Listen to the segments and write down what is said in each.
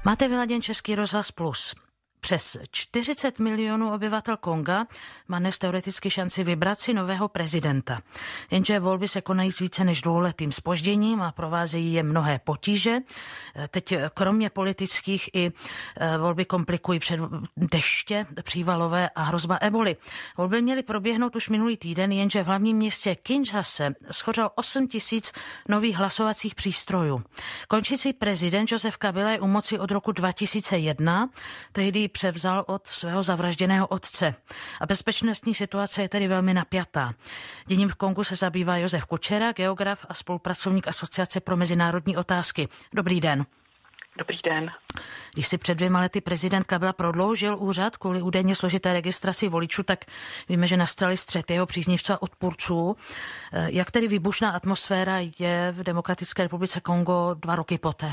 Máte vyladěn Český rozhlas Plus. Přes 40 milionů obyvatel Konga má dnes teoreticky šanci vybrat si nového prezidenta. Jenže volby se konají s více než dvouletým zpožděním a provázejí je mnohé potíže. Teď kromě politických i volby komplikují před deště, přívalové a hrozba eboli. Volby měly proběhnout už minulý týden, jenže v hlavním městě Kinshase schořel 8 000 nových hlasovacích přístrojů. Končící prezident Joseph Kabila je u moci od roku 2001, tehdy převzal od svého zavražděného otce. A bezpečnostní situace je tedy velmi napjatá. Děním v Kongu se zabývá Josef Kučera, geograf a spolupracovník Asociace pro mezinárodní otázky. Dobrý den. Dobrý den. Když si před 2 lety prezident Kabila prodloužil úřad kvůli údajně složité registraci voličů, tak víme, že nastaly střety jeho příznivců a odpůrců. Jak tedy výbušná atmosféra je v Demokratické republice Kongo 2 roky poté?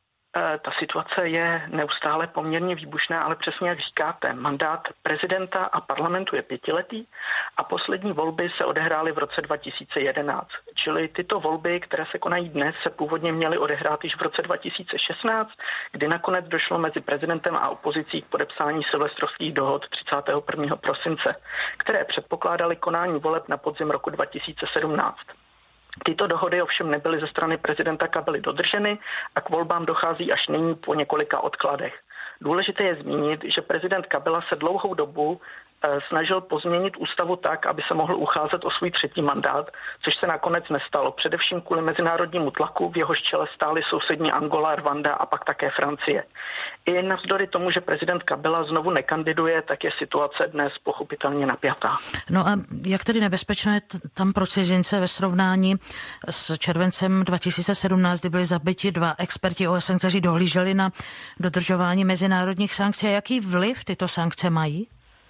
Ta situace je neustále poměrně výbušná, ale přesně jak říkáte, mandát prezidenta a parlamentu je 5letý a poslední volby se odehrály v roce 2011. Čili tyto volby, které se konají dnes, se původně měly odehrát již v roce 2016, kdy nakonec došlo mezi prezidentem a opozicí k podepsání silvestrovských dohod 31. prosince, které předpokládaly konání voleb na podzim roku 2017. Tyto dohody ovšem nebyly ze strany prezidenta Kabily dodrženy a k volbám dochází až nyní po několika odkladech. Důležité je zmínit, že prezident Kabila se dlouhou dobu snažil pozměnit ústavu tak, aby se mohl ucházet o svůj 3. mandát, což se nakonec nestalo, především kvůli mezinárodnímu tlaku, v jehož čele stály sousední Angola, Rwanda a pak také Francie. I navzdory tomu, že prezident Kabila znovu nekandiduje, tak je situace dnes pochopitelně napjatá. No a jak tedy nebezpečné je tam pro cizince ve srovnání s červencem 2017, kdy byli zabiti 2 experti OSN, kteří dohlíželi na dodržování mezinárodních sankcí. A jaký vliv tyto sankce mají?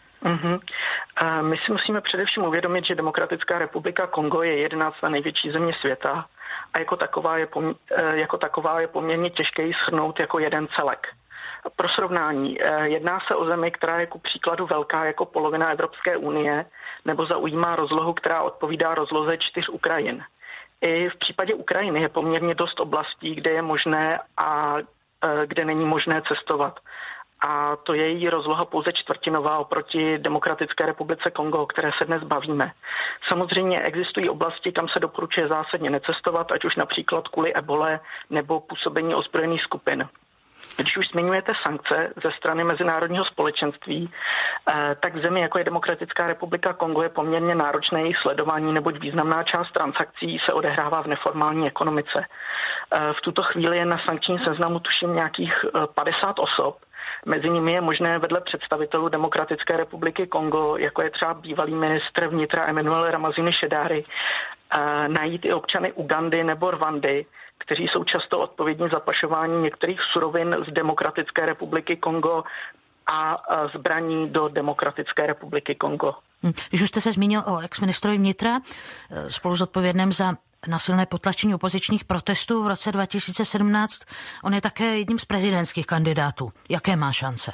My si musíme především uvědomit, že Demokratická republika Kongo je 11. největší země světa a jako taková je poměrně těžké ji shrnout jako jeden celek. Pro srovnání, jedná se o zemi, která je ku příkladu velká jako polovina Evropské unie nebo zaujímá rozlohu, která odpovídá rozloze 4 Ukrajin. I v případě Ukrajiny je poměrně dost oblastí, kde je možné a kde není možné cestovat. A to je její rozloha pouze čtvrtinová oproti Demokratické republice Kongo, o které se dnes bavíme. Samozřejmě existují oblasti, kam se doporučuje zásadně necestovat, ať už například kvůli ebole nebo působení ozbrojených skupin. Když už zmiňujete sankce ze strany mezinárodního společenství, tak v zemi, jako je Demokratická republika Kongo, je poměrně náročné jejich sledování, neboť významná část transakcí se odehrává v neformální ekonomice. V tuto chvíli je na sankčním seznamu tuším nějakých 50 osob. Mezi nimi je možné vedle představitelů Demokratické republiky Kongo, jako je třeba bývalý ministr vnitra Emmanuel Ramazini Shadary, najít i občany Ugandy nebo Rwandy, kteří jsou často odpovědní za pašování některých surovin z Demokratické republiky Kongo a zbraní do Demokratické republiky Kongo. Když už jste se zmínil o ex-ministrovi vnitra, spolu s odpovědným za nasilné potlačení opozičních protestů v roce 2017, on je také jedním z prezidentských kandidátů. Jaké má šance?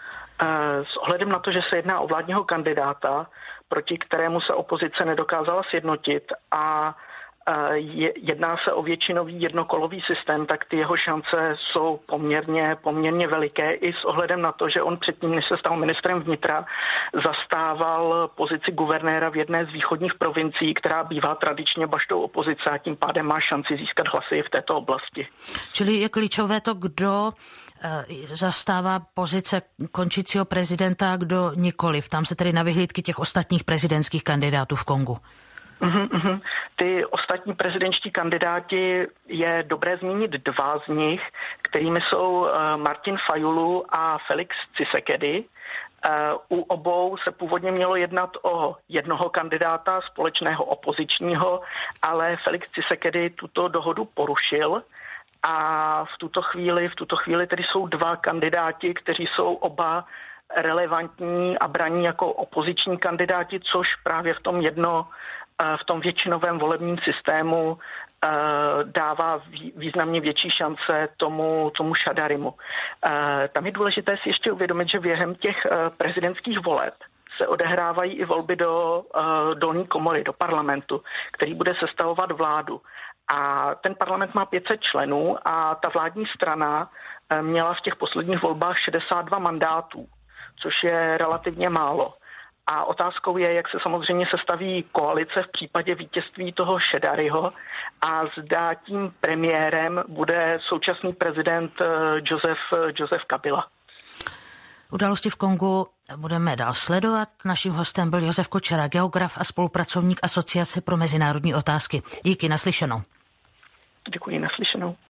S ohledem na to, že se jedná o vládního kandidáta, proti kterému se opozice nedokázala sjednotit a jedná se o většinový jednokolový systém, tak ty jeho šance jsou poměrně veliké i s ohledem na to, že on předtím, než se stal ministrem vnitra, zastával pozici guvernéra v jedné z východních provincií, která bývá tradičně baštou opozice a tím pádem má šanci získat hlasy v této oblasti. Čili je klíčové to, kdo zastává pozice končícího prezidenta a kdo nikoliv. Tam se tedy na vyhlídky těch ostatních prezidentských kandidátů v Kongu. Ty ostatní prezidentští kandidáti je dobré zmínit 2 z nich, kterými jsou Martin Fayulu a Felix Tshisekedi. U obou se původně mělo jednat o jednoho kandidáta společného opozičního, ale Felix Tshisekedi tuto dohodu porušil. A v tuto chvíli tedy jsou 2 kandidáti, kteří jsou oba relevantní a braní jako opoziční kandidáti, což právě v tom většinovém volebním systému dává významně větší šance tomu Shadarimu. Tam je důležité si ještě uvědomit, že během těch prezidentských voleb se odehrávají i volby do dolní komory, do parlamentu, který bude sestavovat vládu. A ten parlament má 500 členů a ta vládní strana měla v těch posledních volbách 62 mandátů, což je relativně málo. A otázkou je, jak se samozřejmě sestaví koalice v případě vítězství toho Šedaryho a zda tím premiérem bude současný prezident Joseph Kabila. Události v Kongu budeme dál sledovat. Naším hostem byl Josef Kučera, geograf a spolupracovník Asociace pro mezinárodní otázky. Díky, naslyšenou. Děkuji, naslyšenou.